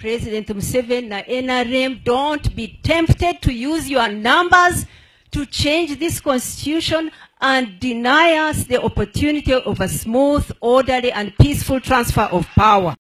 President Museveni na NRM, don't be tempted to use your numbers to change this constitution and deny us the opportunity of a smooth, orderly, and peaceful transfer of power.